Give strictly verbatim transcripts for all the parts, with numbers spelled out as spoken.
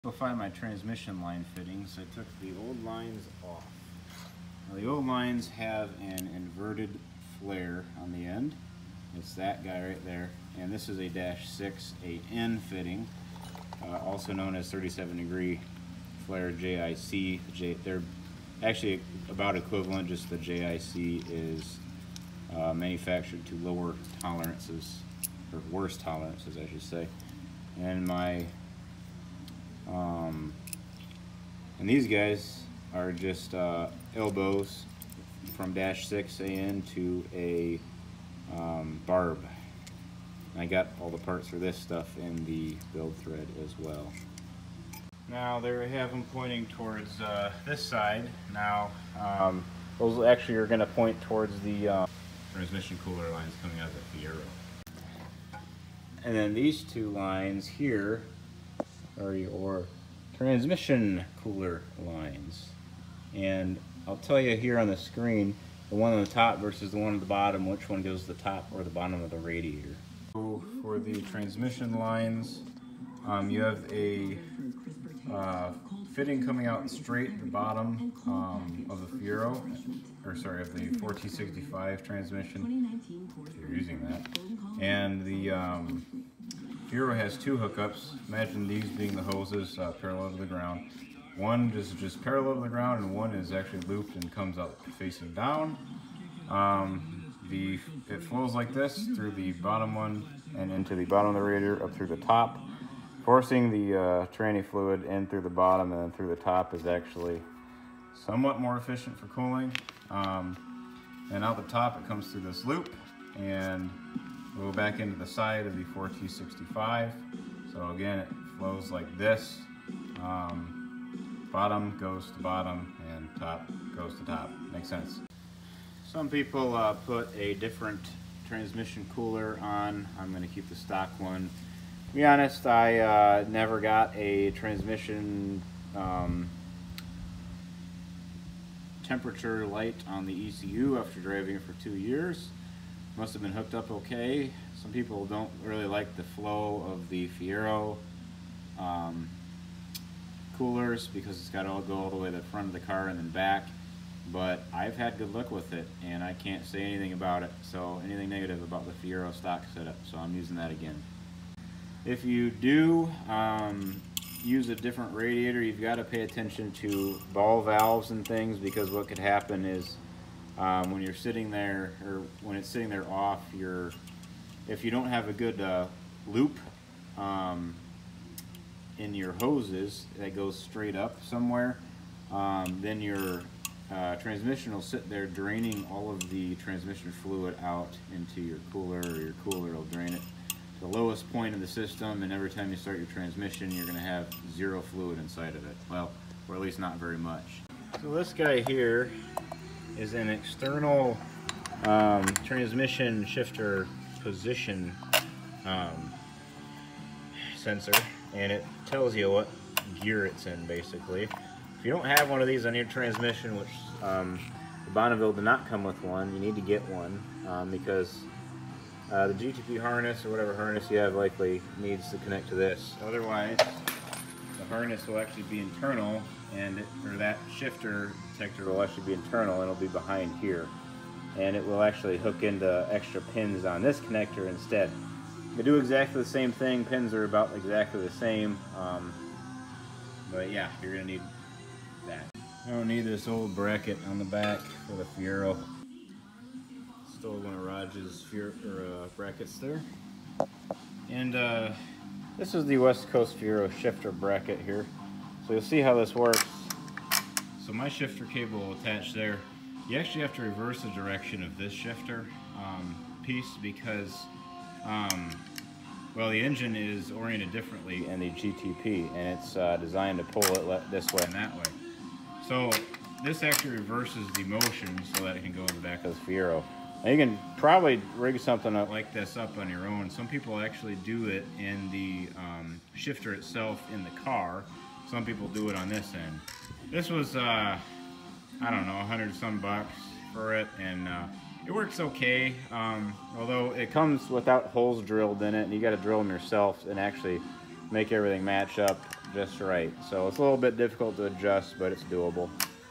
Go find my transmission line fittings. I took the old lines off. Now the old lines have an inverted flare on the end. It's that guy right there. And this is a dash six A N fitting, uh, also known as thirty-seven degree flare J I C. J, they're actually about equivalent, just the J I C is uh, manufactured to lower tolerances, or worse tolerances I should say. And my Um, and these guys are just uh, elbows from dash six A N to a um, barb. And I got all the parts for this stuff in the build thread as well. Now there I have them pointing towards uh, this side. Now um, those actually are going to point towards the uh, transmission cooler lines coming out of the Fiero. And then these two lines here are your transmission cooler lines. And I'll tell you here on the screen, the one on the top versus the one on the bottom, which one goes to the top or the bottom of the radiator. So for the transmission lines, um, you have a uh, fitting coming out straight at the bottom um, of the Fiero, or sorry, of the four T sixty-five transmission, if you're using that. And the um, Fiero has two hookups. Imagine these being the hoses uh, parallel to the ground. One is just parallel to the ground, and one is actually looped and comes out facing down. Um, the it flows like this through the bottom one and into the bottom of the radiator up through the top, forcing the uh, tranny fluid in through the bottom, and then through the top is actually somewhat more efficient for cooling. Um, and out the top it comes through this loop and we'll go back into the side of the four T sixty-five. So again, it flows like this. Um, bottom goes to bottom and top goes to top. Makes sense. Some people uh, put a different transmission cooler on. I'm going to keep the stock one. To be honest, I uh, never got a transmission um, temperature light on the E C U after driving it for two years. Must have been hooked up okay. Some people don't really like the flow of the Fiero um, coolers because it's got to all go all the way to the front of the car and then back. But I've had good luck with it, and I can't say anything about it. So anything negative about the Fiero stock setup. So I'm using that again. If you do um, use a different radiator, you've got to pay attention to ball valves and things, because what could happen is Um, when you're sitting there, or when it's sitting there off, you're, if you don't have a good uh, loop um, in your hoses that goes straight up somewhere, um, then your uh, transmission will sit there draining all of the transmission fluid out into your cooler, or your cooler will drain it to the lowest point of the system, and every time you start your transmission, you're going to have zero fluid inside of it. Well, or at least not very much. So this guy here is an external um, transmission shifter position um, sensor, and it tells you what gear it's in basically. If you don't have one of these on your transmission, which um, the Bonneville did not come with one, you need to get one um, because uh, the G T P harness or whatever harness you have likely needs to connect to this. Otherwise, the harness will actually be internal, and it, or that shifter detector will actually be internal, and it'll be behind here, and it will actually hook into extra pins on this connector instead. They do exactly the same thing. Pins are about exactly the same, um, but yeah, you're gonna need that. I don't need this old bracket on the back for the Fiero. Stole one of Raj's Fiero, or, uh, brackets there, and uh, this is the West Coast Fiero shifter bracket here. So you'll see how this works. So my shifter cable will attach there. You actually have to reverse the direction of this shifter um, piece because, um, well, the engine is oriented differently in the G T P, and it's uh, designed to pull it this way and that way. So this actually reverses the motion so that it can go in the back of the Fiero. Now you can probably rig something like this up on your own. Some people actually do it in the um, shifter itself in the car. Some people do it on this end. This was, uh, I don't know, a hundred some bucks for it, and uh, it works okay. Um, although it comes without holes drilled in it, and you got to drill them yourself and actually make everything match up just right. So it's a little bit difficult to adjust, but it's doable.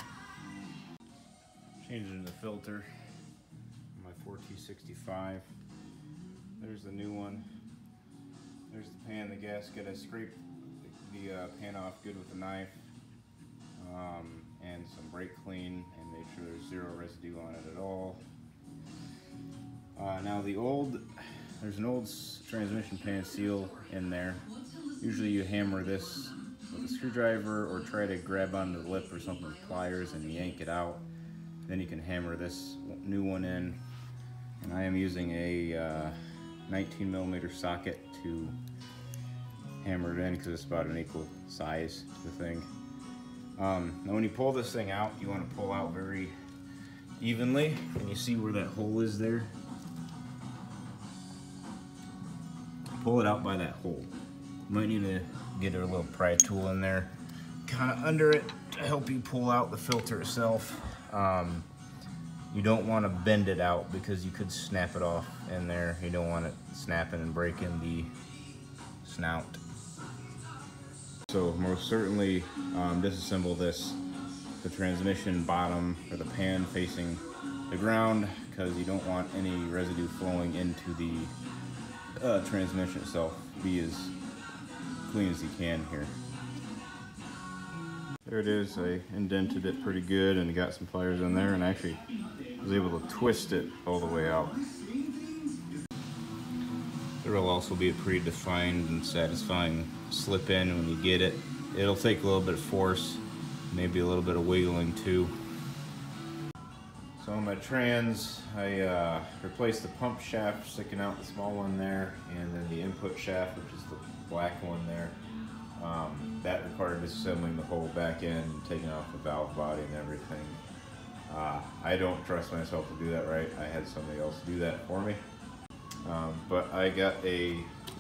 Changing the filter on my four T sixty-five. There's the new one. There's the pan, the gasket. I scraped the, the uh, pan off good with a knife, um, and some brake clean, and made sure there's zero residue on it at all. Uh, now the old, there's an old transmission pan seal in there. Usually you hammer this with a screwdriver or try to grab onto the lip or something with pliers and yank it out. Then you can hammer this new one in. And I am using a uh, nineteen millimeter socket to hammer it in because it's about an equal size to the thing. Um, now when you pull this thing out, you want to pull out very evenly. And you see where that hole is there? Pull it out by that hole. You might need to get a little pry tool in there, kind of under it, to help you pull out the filter itself. Um, you don't want to bend it out because you could snap it off in there. You don't want it snapping and breaking the snout. So most certainly um, disassemble this, the transmission bottom or the pan facing the ground, because you don't want any residue flowing into the uh, transmission itself. Be as clean as you can here. There it is. I indented it pretty good and got some pliers in there, and actually was able to twist it all the way out. There will also be a pretty defined and satisfying slip in when you get it. It'll take a little bit of force, maybe a little bit of wiggling too. So on my trans, I uh, replaced the pump shaft sticking out, the small one there, and then the input shaft, which is the black one there. Um, that required disassembling the whole back end, taking off the valve body and everything. Uh, I don't trust myself to do that right. I had somebody else do that for me. Um, but I got a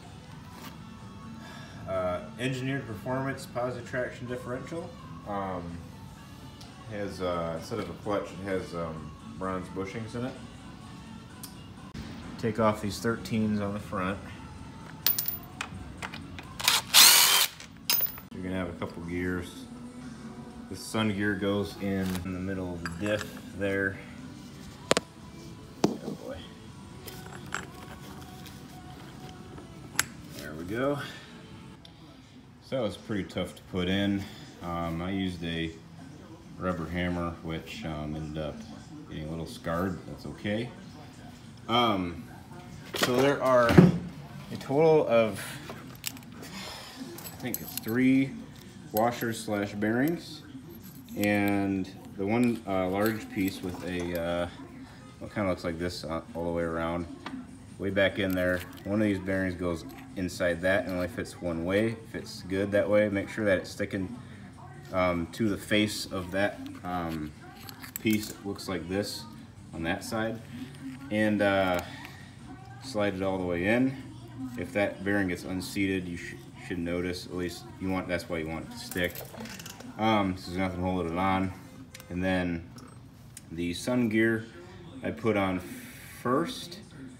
uh, engineered performance positive traction differential. Um, has uh, instead of a clutch, it has um, bronze bushings in it. Take off these thirteens on the front. You're gonna have a couple gears. The sun gear goes in, in the middle of the diff there. Oh boy. There we go. So that was pretty tough to put in. Um, I used a rubber hammer, which um, ended up getting a little scarred. That's okay. Um, so there are a total of, I think it's three washers slash bearings, and the one uh, large piece with a, uh, what kind of looks like this uh, all the way around, way back in there. One of these bearings goes inside that and only fits one way. Fits good that way. Make sure that it's sticking um, to the face of that um, piece. It looks like this on that side, and uh, slide it all the way in. If that bearing gets unseated, you sh should notice, at least you want, that's why you want it to stick. Um, so there's nothing holding it on. And then the sun gear I put on first,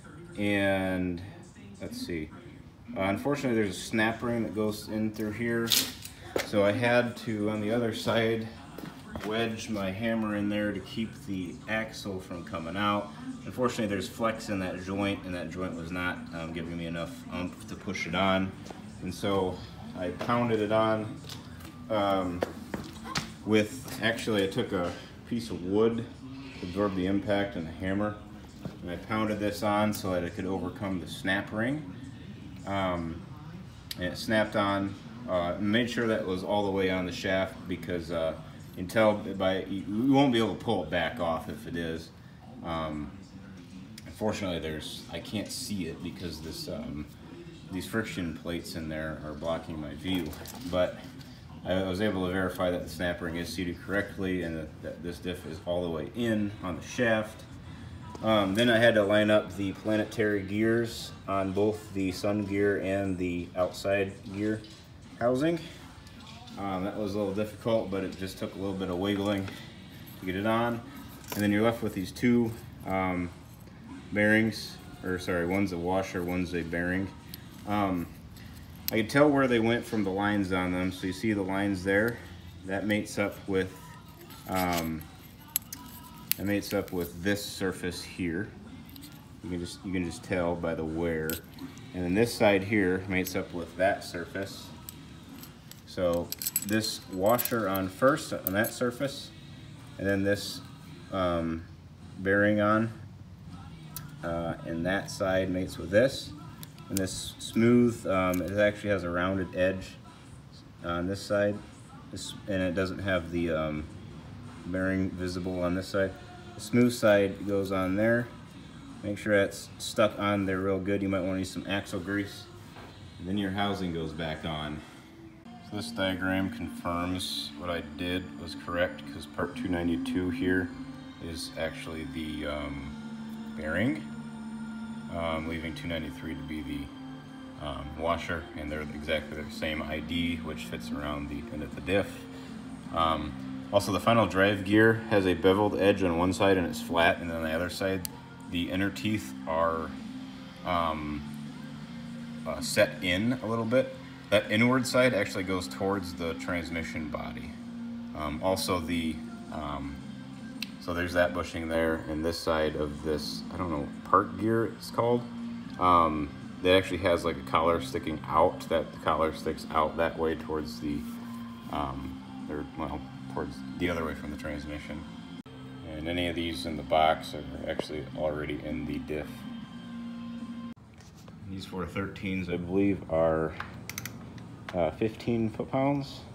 and let's see. Uh, unfortunately, there's a snap ring that goes in through here, so I had to, on the other side, wedge my hammer in there to keep the axle from coming out. Unfortunately, there's flex in that joint, and that joint was not um, giving me enough oomph to push it on. And so I pounded it on um, with, actually I took a piece of wood to absorb the impact and a hammer, and I pounded this on so that it could overcome the snap ring. Um, and it snapped on, uh, and made sure that it was all the way on the shaft, because uh, you can tell by, you won't be able to pull it back off if it is. Um, unfortunately, there's, I can't see it because this um, these friction plates in there are blocking my view, but I was able to verify that the snap ring is seated correctly and that, that this diff is all the way in on the shaft. Um, then I had to line up the planetary gears on both the sun gear and the outside gear housing. Um, that was a little difficult, but it just took a little bit of wiggling to get it on. And then you're left with these two um, bearings, or sorry, one's a washer, one's a bearing. Um, I can tell where they went from the lines on them. So you see the lines there? That mates up with um, that mates up with this surface here. You can just you can just tell by the wear. And then this side here mates up with that surface. So this washer on first on that surface, and then this um, bearing on, uh, and that side mates with this. And this smooth, um, it actually has a rounded edge on this side, this, and it doesn't have the um, bearing visible on this side. The smooth side goes on there. Make sure that's stuck on there real good. You might want to use some axle grease. And then your housing goes back on. So this diagram confirms what I did was correct, because part two ninety-two here is actually the um, bearing. Um, leaving two ninety-three to be the um, washer, and they're exactly the same I D, which fits around the end of the diff. Um, also, the final drive gear has a beveled edge on one side and it's flat, and then on the other side, the inner teeth are um, uh, set in a little bit. That inward side actually goes towards the transmission body. Um, also, the um, So there's that bushing there, and this side of this, I don't know, part gear it's called, um, that actually has like a collar sticking out. That the collar sticks out that way towards the, um, or well, towards the other way from the transmission. And any of these in the box are actually already in the diff. These four thirteens, I believe, are uh, fifteen foot-pounds.